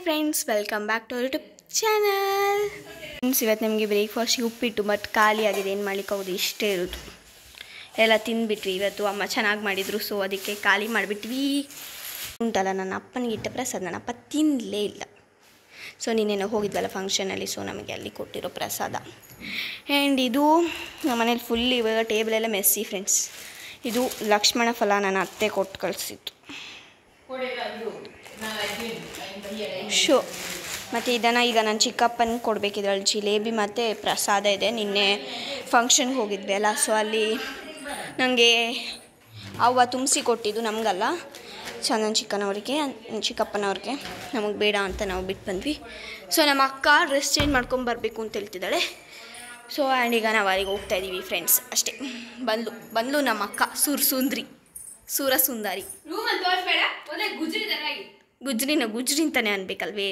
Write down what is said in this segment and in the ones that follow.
Friends, welcome back to YouTube channel. Friends, ಇವತ್ತು ನಮಗೆ ಬ್ರೇಕ್ಫಾಸ್ಟಿಗೆ ಉಪ್ಪಿಟ್ಟು but ಖಾಲಿ ಆಗಿದೆ. ಏನು ಮಾಡಲಿಕ್ಕಾಗೋದು, ಇಷ್ಟೇ ಇರೋದು. ಎಲ್ಲ ತಿಂದುಬಿಟ್ವಿ. ಇವತ್ತು ಅಮ್ಮ ಚೆನ್ನಾಗಿ ಮಾಡಿದರು, ಸೊ ಅದಕ್ಕೆ ಖಾಲಿ ಮಾಡಿಬಿಟ್ವಿ. ಉಂಟಲ್ಲ, ನನ್ನ ಅಪ್ಪನಿಗೆ ಇಟ್ಟ ಪ್ರಸಾದ ನನ್ನ ಅಪ್ಪ ತಿನ್ನಲೇ ಇಲ್ಲ. ಸೊ ನೀನೇನೋ ಹೋಗಿದ್ವಲ್ಲ ಫಂಕ್ಷನಲ್ಲಿ, ಸೊ ನಮಗೆ ಅಲ್ಲಿ ಕೊಟ್ಟಿರೋ ಪ್ರಸಾದ. ಆ್ಯಂಡ್ ಇದು ನಮ್ಮ ಮನೇಲಿ ಫುಲ್ ಇವಾಗ ಟೇಬಲೆಲ್ಲ ಮೆಸ್ಸಿ ಫ್ರೆಂಡ್ಸ್. ಇದು ಲಕ್ಷ್ಮಣ ಫಲ ನನ್ನ ಅತ್ತೆ ಕೊಟ್ಟು ಕಳಿಸಿತ್ತು. ಶೋ ಮತ್ತು ಇದನ್ನು ಈಗ ನನ್ನ ಚಿಕ್ಕಪ್ಪನಿಗೆ ಕೊಡಬೇಕಿದ್ರಲ್ಲಿ ಜಿಲೇಬಿ ಮತ್ತು ಪ್ರಸಾದ ಇದೆ. ನಿನ್ನೆ ಫಂಕ್ಷನ್ಗೆ ಹೋಗಿದ್ವಿ ಅಲ್ಲ, ಸೊ ಅಲ್ಲಿ ನನಗೆ ಅವ್ವ ತುಂಬಿಸಿ ಕೊಟ್ಟಿದ್ದು, ನಮಗಲ್ಲ, ನನ್ನ ಚಿಕ್ಕಪ್ಪನವ್ರಿಗೆ. ನಮಗೆ ಬೇಡ ಅಂತ ನಾವು ಬಿಟ್ಟು ಬಂದ್ವಿ. ಸೊ ನಮ್ಮ ಅಕ್ಕ ಡ್ರೆಸ್ ಚೇಂಜ್ ಮಾಡ್ಕೊಂಬರ್ಬೇಕು ಅಂತ ಹೇಳ್ತಿದ್ದಾಳೆ. ಸೊ ಆ್ಯಂಡ್ ಈಗ ನಾವು ಅಲ್ಲಿಗೆ ಹೋಗ್ತಾಯಿದ್ದೀವಿ ಫ್ರೆಂಡ್ಸ್. ಅಷ್ಟೇ, ಬಂದ್ಲು ನಮ್ಮ ಅಕ್ಕ ಸೂರಸುಂದರಿ. ಗುಜ್ರಿ ಅಂತಾನೆ ಅನ್ಬೇಕಲ್ವೇ.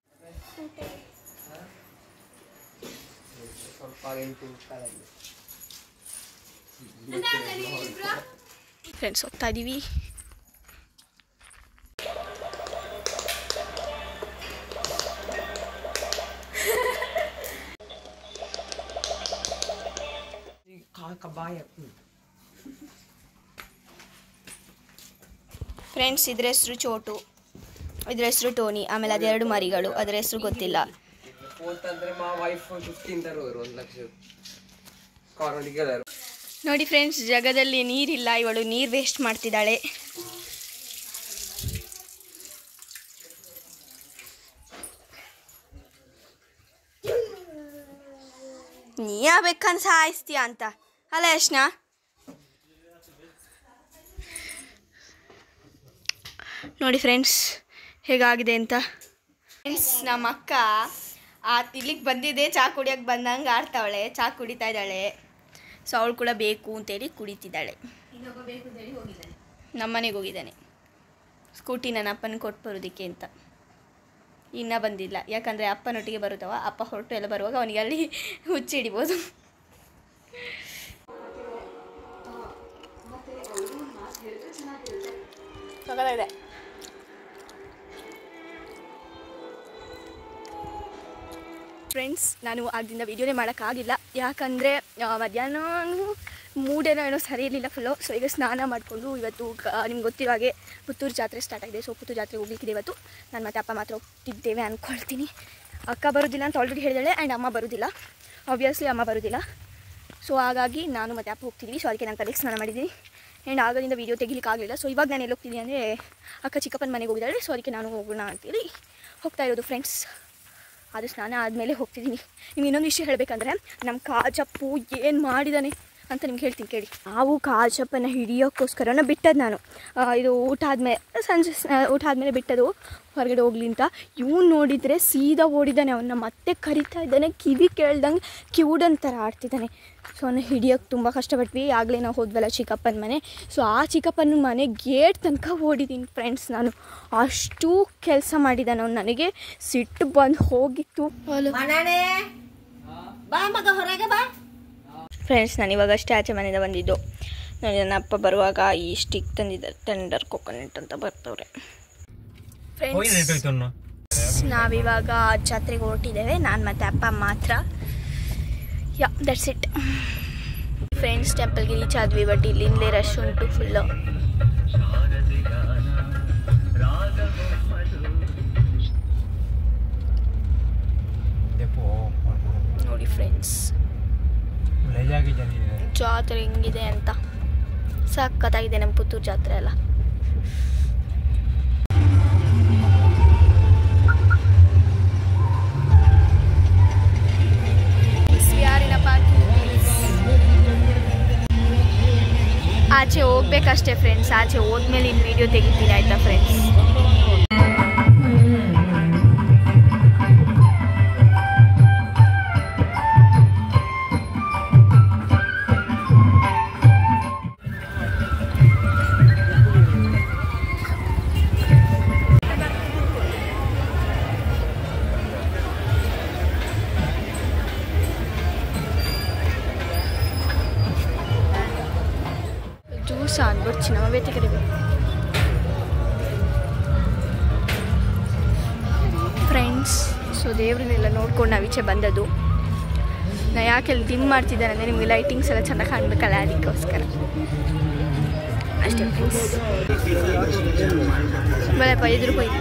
ಫ್ರೆಂಡ್ಸ್, ಹೋಗ್ತಾ ಇದ್ದೀವಿ. ಫ್ರೆಂಡ್ಸ್, ಇದ್ರ ಹೆಸರು ಚೋಟು, ಇದ್ರ ಹೆಸರು ಟೋನಿ, ಆಮೇಲೆ ಅದೆರಡು ಮರಿಗಳು, ಅದರ ಹೆಸರು ಗೊತ್ತಿಲ್ಲ. ನೋಡಿ ಫ್ರೆಂಡ್ಸ್, ಜಗದಲ್ಲಿ ನೀರಿಲ್ಲ, ಇವಳು ನೀರು ವೇಸ್ಟ್ ಮಾಡ್ತಿದ್ದಾಳೆ. ನೀ ಯಾಬೇಕಂತ ಸಾಯಿಸ್ತೀಯ ಅಂತ ಅಲ್ಲ ಯಶ್ನಾ? ನೋಡಿ ಫ್ರೆಂಡ್ಸ್ ಹೇಗಾಗಿದೆ ಅಂತ. ಫ್ರೆಂಡ್ಸ್, ನಮ್ಮ ಅಕ್ಕ ಇಲ್ಲಿಗೆ ಬಂದಿದೆ, ಚಹಾ ಕುಡಿಯೋಕ್ಕೆ ಬಂದಂಗೆ ಆಡ್ತಾವಳೆ, ಚಹಾ ಕುಡಿತಾ ಇದ್ದಾಳೆ. ಸೊ ಅವಳು ಕೂಡ ಬೇಕು ಅಂತೇಳಿ ಕುಡಿತಿದ್ದಾಳೆ. ನಮ್ಮನೆಗೆ ಹೋಗಿದ್ದಾನೆ ಸ್ಕೂಟಿ ನನ್ನ ಅಪ್ಪನ ಕೊಟ್ಟು ಬರೋದಕ್ಕೆ ಅಂತ. ಇನ್ನೂ ಬಂದಿಲ್ಲ, ಯಾಕಂದರೆ ಅಪ್ಪನೊಟ್ಟಿಗೆ ಬರುತ್ತವ. ಅಪ್ಪ ಹೊರಟು ಎಲ್ಲ ಬರುವಾಗ ಅವನಿಗೆ ಅಲ್ಲಿ ಹುಚ್ಚಿಡಿಬೋದು. ಇದೆ ಫ್ರೆಂಡ್ಸ್, ನಾನು ಆಗದಿಂದ ವೀಡಿಯೋನೇ ಮಾಡೋಕ್ಕಾಗಿಲ್ಲ, ಯಾಕಂದರೆ ಮಧ್ಯಾಹ್ನ ಮೂಡೇನೋ ಸರಿ ಇರಲಿಲ್ಲ ಫುಲ್ಲು. ಸೊ ಈಗ ಸ್ನಾನ ಮಾಡಿಕೊಂಡು ಇವತ್ತು ನಿಮ್ಗೆ ಗೊತ್ತಿರೋ ಹಾಗೆ ಪುತ್ತೂರು ಜಾತ್ರೆ ಸ್ಟಾರ್ಟ್ ಆಗಿದೆ. ಸೊ ಪುತ್ತೂರು ಜಾತ್ರೆಗೆ ಹೋಗ್ಲಿಕ್ಕಿದೆ ಇವತ್ತು. ನಾನು ಮತ್ತು ಅಪ್ಪ ಮಾತ್ರ ಹೋಗ್ತಿದ್ದೇವೆ ಅಂದ್ಕೊಳ್ತೀನಿ. ಅಕ್ಕ ಬರೋದಿಲ್ಲ ಅಂತ ಆಲ್ರೆಡಿ ಹೇಳಿದಾಳೆ, ಆ್ಯಂಡ್ ಅಮ್ಮ ಬರೋದಿಲ್ಲ, ಆಬ್ವಿಯಸ್ಲಿ ಅಮ್ಮ ಬರೋದಿಲ್ಲ. ಸೊ ಹಾಗಾಗಿ ನಾನು ಮತ್ತು ಅಪ್ಪ ಹೋಗ್ತಿದ್ವಿ. ಸೊ ಅದಕ್ಕೆ ನಾನು ತಲೆಗೆ ಸ್ನಾನ ಮಾಡಿದ್ದೀನಿ. ಆ್ಯಂಡ್ ಆಗದಿಂದ ವೀಡಿಯೋ ತೆಗಿಲಿಕ್ಕಾಗಲಿಲ್ಲ. ಸೊ ಇವಾಗ ನಾನು ಎಲ್ಲಿ ಹೋಗ್ತೀನಿ ಅಂದರೆ ಅಕ್ಕ ಚಿಕ್ಕಪ್ಪನ ಮನೆಗೆ ಹೋಗಿದ್ದಾಳೆ. ಸೊ ಅದಕ್ಕೆ ನಾನು ಹೋಗೋಣ ಅಂತೇಳಿ ಹೋಗ್ತಾ ಇರೋದು ಫ್ರೆಂಡ್ಸ್. ಅದು ಸ್ನಾನ ಆದಮೇಲೆ ಹೋಗ್ತಿದ್ದೀನಿ. ನಿಮ್ಗೆ ಇನ್ನೊಂದು ವಿಷಯ ಹೇಳಬೇಕಂದ್ರೆ, ನಮ್ಮ ಕಾಜಪ್ಪು ಏನು ಮಾಡಿದ್ದಾನೆ ಅಂತ ನಿಮ್ಗೆ ಹೇಳ್ತೀನಿ ಕೇಳಿ. ನಾವು ಕಾಜಪ್ಪನ ಹಿಡಿಯೋಕ್ಕೋಸ್ಕರನ ಬಿಟ್ಟದ್ದು ನಾನು. ಇದು ಊಟ ಆದಮೇಲೆ, ಸಂಜೆ ಊಟ ಆದಮೇಲೆ ಬಿಟ್ಟದು ಹೊರಗಡೆ ಹೋಗ್ಲಿ ಅಂತ. ಇವ್ನು ನೋಡಿದರೆ ಸೀದಾ ಓಡಿದ್ದಾನೆ. ಅವನ್ನ ಮತ್ತೆ ಕರಿತಾ ಇದ್ದಾನೆ, ಕಿವಿ ಕೇಳ್ದಂಗೆ ಕಿವುಡನ್ ಥರ ಆಡ್ತಿದ್ದಾನೆ. ಸೊ ಅವನ್ನ ಹಿಡಿಯೋಕ್ಕೆ ತುಂಬ ಕಷ್ಟಪಟ್ವಿ. ಆಗಲೇ ನಾವು ಹೋದ್ವಲ್ಲ ಚಿಕ್ಕಪ್ಪನ ಮನೆ. ಸೊ ಆ ಚಿಕ್ಕಪ್ಪನ ಮನೆ ಗೇಟ್ ತನಕ ಓಡಿದ್ದೀನಿ ಫ್ರೆಂಡ್ಸ್ ನಾನು. ಅಷ್ಟು ಕೆಲಸ ಮಾಡಿದ್ದಾನೆ ಅವ್ನು. ನನಗೆ ಸಿಟ್ಟು ಬಂದು ಹೋಗಿತ್ತು. ಫ್ರೆಂಡ್ಸ್, ನಾನು ಇವಾಗಷ್ಟೇ ಆಚೆ ಮನೆಯಿಂದ ಬಂದಿದ್ದು. ನನ್ನ ಅಪ್ಪ ಬರುವಾಗ ಈ ಸ್ಟಿಕ್ ತಂದಿದ್ದಾರೆ, ಟೆಂಡರ್ ಕೊಕೊನಟ್ ಅಂತ ಬರ್ತವ್ರೆ. ಫ್ರೆಂಡ್ಸ್, ನಾವಿವಾಗ ಜಾತ್ರೆಗೆ ಹೊರಟಿದ್ದೇವೆ, ನಾನು ಮತ್ತು ಅಪ್ಪ ಮಾತ್ರ. Yeah, that's it friends. ಟೆಂಪಲ್ಗೆ ರೀಚ್ ಆದ್ವಿ, ಬಟ್ ಇಲ್ಲಿಂದಲೇ ರಶ್ ಉಂಟು ಫುಲ್ಲು. ನೋಡಿ ಫ್ರೆಂಡ್ಸ್ ಜಾತ್ರೆ ಹೆಂಗಿದೆ ಅಂತ. ಸಖತ್ತಾಗಿದೆ ನಮ್ಮ ಪುತ್ತೂರು ಜಾತ್ರೆ ಎಲ್ಲ. ಆಚೆ ಹೋಗ್ಬೇಕಷ್ಟೇ ಫ್ರೆಂಡ್ಸ್. ಆಚೆ ಹೋದ್ಮೇಲೆ ಇನ್ನು ವೀಡಿಯೋ ತೆಗಿತೀನಿ, ಆಯ್ತಾ friends? saan borcina ma vete che friends, so ದೇವ್ರನ್ನೆಲ್ಲ ನೋಡ್ಕೊಂಡು ನಾವು ಈಚೆ ಬಂದದ್ದು. ನಾ ಯಾಕೆ ಅಲ್ಲಿ ಡಿಮ್ ಮಾಡ್ತಿದ್ದಾರೆ ಅಂದರೆ ನಿಮಗೆ ಲೈಟಿಂಗ್ಸ್ ಎಲ್ಲ ಚೆನ್ನಾಗಿ ಕಾಣಬೇಕಲ್ಲ, ಅದಕ್ಕೋಸ್ಕರ ಅಷ್ಟೇ ಫ್ರೆಂಡ್ಸ್. ಬರಪ್ಪ ಎದುರು ಹೋಗಿ.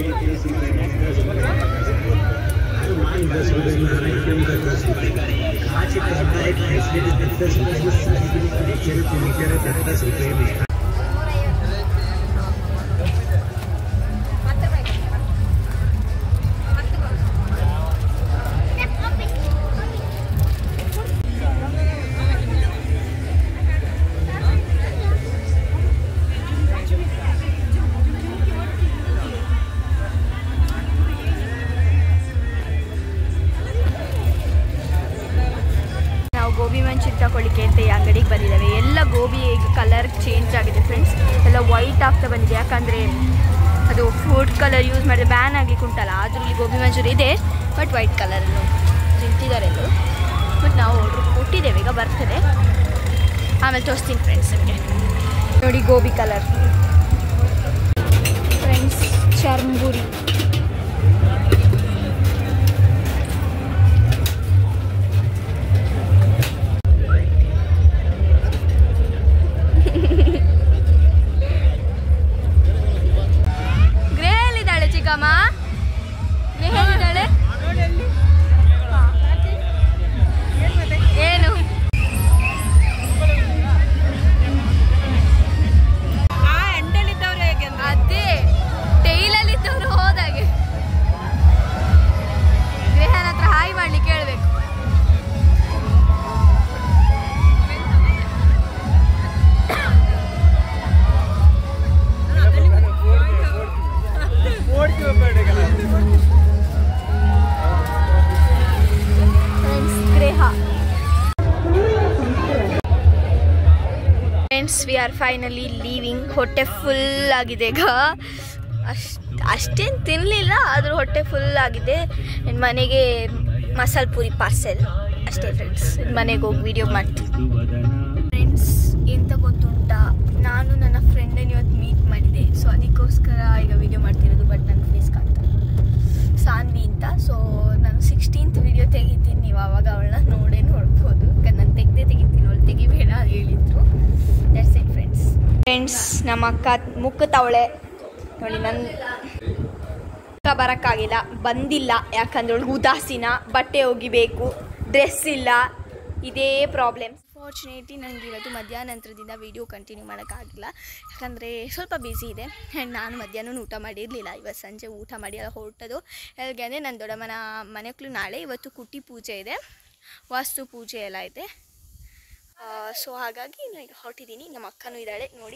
ಗೋಬಿ ಮಂಚೂರಿ ತಗೊಳ್ಳಿಕ್ಕೆ ಅಂತ ಈ ಅಂಗಡಿಗೆ ಬಂದಿದ್ದಾವೆ. ಎಲ್ಲ ಗೋಬಿ ಕಲರ್ ಚೇಂಜ್ ಆಗಿದೆ ಫ್ರೆಂಡ್ಸ್, ಎಲ್ಲ ವೈಟ್ ಆಗ್ತಾ ಬಂದಿದೆ. ಯಾಕಂದರೆ ಅದು ಫುಡ್ ಕಲರ್ ಯೂಸ್ ಮಾಡಿದ್ರೆ ಬ್ಯಾನ್ ಆಗಲಿಕ್ಕೆ ಉಂಟಲ್ಲ, ಆದರೂ ಇಲ್ಲಿ ಗೋಬಿ ಮಂಚೂರಿ ಇದೆ, ಬಟ್ ವೈಟ್ ಕಲರನ್ನು ತಿಂತಿದ್ದಾರೆ ಎಲ್ಲರೂ. ಬಟ್ ನಾವು ಆರ್ಡ್ರ್ ಕೊಟ್ಟಿದ್ದೇವೆ, ಈಗ ಬರ್ತದೆ, ಆಮೇಲೆ ತೋರಿಸ್ತೀನಿ ಫ್ರೆಂಡ್ಸ್ ನಿಮಗೆ. ನೋಡಿ ಗೋಬಿ ಕಲರ್ ಫ್ರೆಂಡ್ಸ್, ಚರ್ಮುರಿ. ಏನು ಅದೇ ಟೈಲಲ್ಲಿದ್ದವ್ರು ಹೋದಾಗೆ ಗ್ರೇಹನ್ ಹತ್ರ ಹಾಯ್ ಮಾಡ್ಲಿಕ್ಕೆ ಹೇಳ್ಬೇಕು. Friends, we are finally leaving. ಹೊಟ್ಟೆ ಫುಲ್ ಆಗಿದೆ ಈಗ. ಅಷ್ಟೇನು ತಿನ್ನಲಿಲ್ಲ, ಆದರೂ ಹೊಟ್ಟೆ ಫುಲ್ ಆಗಿದೆ. ನನ್ನ ಮನೆಗೆ ಮಸಾಲೆ ಪೂರಿ ಪಾರ್ಸೆಲ್ ಅಷ್ಟೇ ಫ್ರೆಂಡ್ಸ್. ಮನೆಗೆ ಹೋಗಿ ವಿಡಿಯೋ ಮಾಡ್ತೀನಿ ಫ್ರೆಂಡ್ಸ್. ಎಂತ ಗೊತ್ತುಂಟಾ, ನಾನು ನನ್ನ ಫ್ರೆಂಡನ್ನು ಇವತ್ತು ಮೀಟ್ ಮಾಡಿದೆ, ಸೊ ಅದಕ್ಕೋಸ್ಕರ ಈಗ ವಿಡಿಯೋ ಮಾಡ್ತಿರೋದು. ಬಟ್ ನನ್ನ ಫೇಸ್ ಕಾಣ್ತಾ ಸಾನ್ವಿ ಅಂತ. ಸೊ ನಾನು 16th ವಿಡಿಯೋ ತೆಗಿತೀನಿ, ನೀವು ಆವಾಗ ಅವಳನ್ನ ನೋಡ್ಬೋದು. ನಾನು ತೆಗಿತೀನಿ, ಅವಳು ತೆಗಿಬೇಡ ಹೇಳಿದ್ರು. That's it friends. ನಮ್ಮ ಅಕ್ಕ ಮುಕ್ಕತ್ತವಳೆ ನೋಡಿ. ನನ್ನ ಅಕ್ಕ ಬರೋಕ್ಕಾಗಿಲ್ಲ, ಬಂದಿಲ್ಲ, ಯಾಕಂದ್ರೆ ಅವಳಿಗೆ ಉದಾಸೀನ. ಬಟ್ಟೆ ಒಗಿಬೇಕು, ಡ್ರೆಸ್ ಇಲ್ಲ, ಇದೇ ಪ್ರಾಬ್ಲಮ್. ಅನ್ಫಾರ್ಚುನೇಟ್ಲಿ ನನಗೆ ಇವತ್ತು ಮಧ್ಯಾಹ್ನ ನಂತರದಿಂದ ವೀಡಿಯೋ ಕಂಟಿನ್ಯೂ ಮಾಡೋಕ್ಕಾಗಿಲ್ಲ, ಯಾಕಂದರೆ ಸ್ವಲ್ಪ ಬ್ಯುಸಿ ಇದೆ. ಆ್ಯಂಡ್ ನಾನು ಮಧ್ಯಾಹ್ನ ಊಟ ಮಾಡಿರಲಿಲ್ಲ. ಇವತ್ತು ಸಂಜೆ ಊಟ ಮಾಡಿ ಎಲ್ಲ ಹೊರಟದು. ಎಲ್ಲಿಗೆ ಅಂದರೆ ನನ್ನ ದೊಡ್ಡಮ್ಮನ ಮನೆಗಳು ನಾಳೆ. ಇವತ್ತು ಕುಟ್ಟಿ ಪೂಜೆ ಇದೆ, ವಾಸ್ತು ಪೂಜೆ ಎಲ್ಲ ಇದೆ. ಸೊ ಹಾಗಾಗಿ ನಾನು ಈಗ ಹೊರಟಿದ್ದೀನಿ. ನಮ್ಮ ಅಕ್ಕನೂ ಇದ್ದಾಳೆ ನೋಡಿ.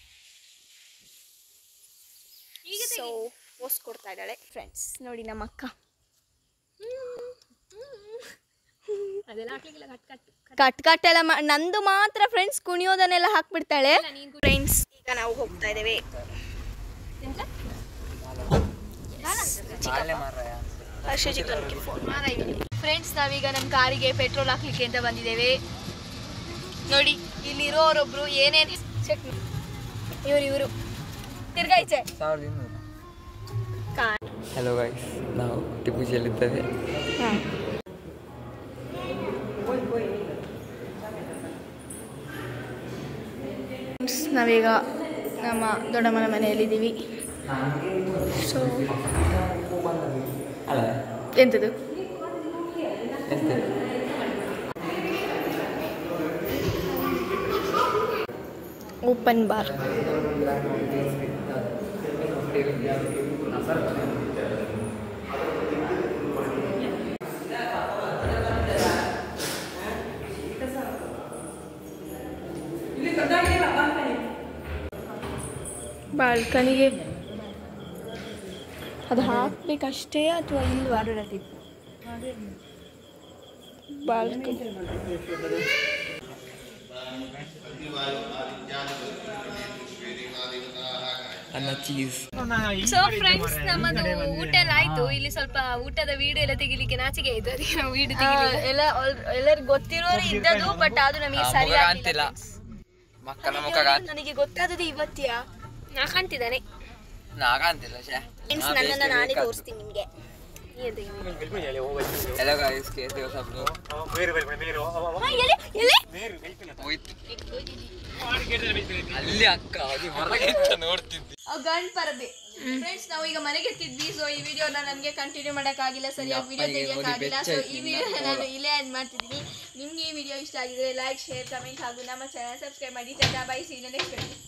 ಸೊ ಪೋಸ್ಟ್ ಕೊಡ್ತಾ ಇದ್ದಾಳೆ ಫ್ರೆಂಡ್ಸ್. ನೋಡಿ ನಮ್ಮ ಅಕ್ಕ. ಕಟ್ ಎಲ್ಲ ನಂದು ಮಾತ್ರ ಫ್ರೆಂಡ್ಸ್ ಕುಣಿಯೋದನ್ನೆಲ್ಲ ಹಾಕ್ಬಿಡ್ತಾಳೆ ಫ್ರೆಂಡ್ಸ್. ಈಗ ನಾವು ಹೋಗ್ತಾ ಇದ್ದೇವೆ. ಫ್ರೆಂಡ್ಸ್, ನಾವೀಗ ನಮ್ಮ ಕಾರಿಗೆ ಪೆಟ್ರೋಲ್ ಹಾಕ್ಲಿಕ್ಕೆ ಅಂತ ಬಂದಿದ್ದೇವೆ. ನೋಡಿ ಇಲ್ಲಿರೋರೊಬ್ರು ಏನೇನು ಚೆಕ್. ಇವರು ತಿರ್ಗಾಯ್ಚೆ. ಹಲೋ ಗೈಸ್, ನಾವು ಟಿಪ್ಪುಜಿಯಲ್ಲಿದ್ದೇವೆ. ನಾವೀಗ ನಮ್ಮ ದೊಡ್ಡಮ್ಮನ ಮನೆಯಲ್ಲಿದ್ದೀವಿ. ಸೊ ಎಂಥದ್ದು ಓಪನ್ ಬಾರ್. ಬಾಲ್ಕನಿಗೆ ಅದು ಹಾಕ್ಬೇಕಷ್ಟೇ ಅಥವಾ ಇಲ್ವಾ? ಬಾಲ್ಕನಿ ಸೊ ಫ್ರೆಂಡ್ಸ್, ನಮ್ಮದು ಊಟ ಎಲ್ಲ ಆಯ್ತು. ಇಲ್ಲಿ ಸ್ವಲ್ಪ ಊಟದ ವಿಡಿಯೋ ಎಲ್ಲ ತೆಗಿಲಿಕ್ಕೆ ನಾಚಿಕೆ ಆಯ್ತು, ಅದಕ್ಕೆ ನಾವು ವಿಡಿಯೋ ತೆಗಿಲಿಲ್ಲ. ಎಲ್ಲರಿಗೂ ಗೊತ್ತಿರೋರು ಇದ್ದದ್ದು, ಬಟ್ ಅದು ನಮಗೆ ಸರಿ ಆಗ್ತಿಲ್ಲ. ನನಗೆ ಗೊತ್ತಾದದ್ದು ಇವತ್ತಿಯಾ? ನಾ ಕಾಣ್ತಿದ್ದಾನೆ, ನನ್ನನ್ನು ನಾನೇ ತೋರಿಸ್ತೀನಿ ನಿಮಗೆ. हेलो गाइस कैसे हो सब लोग ಅಲ್ಲಿ ಅಕ್ಕ ಅದು ಹೊರಗೆ ನೋಡ್ತಿದ್ದೆ ಗಂಡ್ ಪರದೆ ಫ್ರೆಂಡ್ಸ್ ನಾವು ಈಗ ಮನೆಗೆ ಎತ್ತಿದ್ವಿ ಸೊ ಈ ವಿಡಿಯೋನ ನನಗೆ ಕಂಟಿನ್ಯೂ ಮಾಡೋಕ್ಕಾಗಿಲ್ಲ ಸರಿಯಾಗಿ ವಿಡಿಯೋ ತೆಗಿಯೋಕ್ಕಾಗಿಲ್ಲ ಸೊ ಈ ವಿಡಿಯೋ ನಾನು ಇಲ್ಲೇ ಆ್ಯಡ್ ಮಾಡ್ತಿದ್ದೀನಿ ನಿಮಗೆ ಈ ವಿಡಿಯೋ ಇಷ್ಟ ಆಗಿದ್ರೆ ಲೈಕ್ ಶೇರ್ ಕಮೆಂಟ್ ಹಾಗೂ ನಮ್ಮ ಚಾನಲ್ ಸಬ್ಸ್ಕ್ರೈಬ್ ಮಾಡಿ ಟಾಟಾ ಬೈ ಸಿ ನೆಕ್ಸ್ಟ್